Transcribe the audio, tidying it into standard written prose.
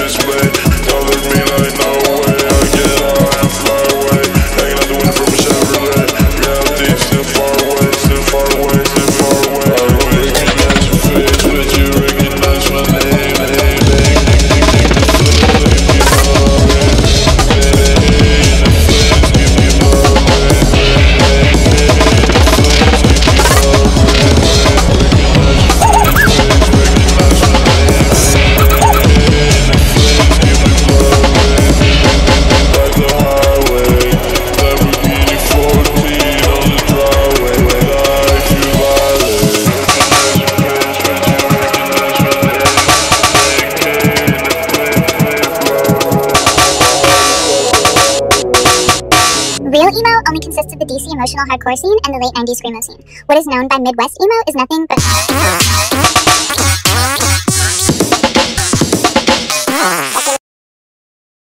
display. Telling me like no way, I get high and fly away. Hanging out the window from a Chevrolet. Reality still far away, still far away, still far away. I don't recognize your face, but you recognize my name. Real emo only consists of the DC emotional hardcore scene and the late 90s screamo scene. What is known by Midwest emo is nothing but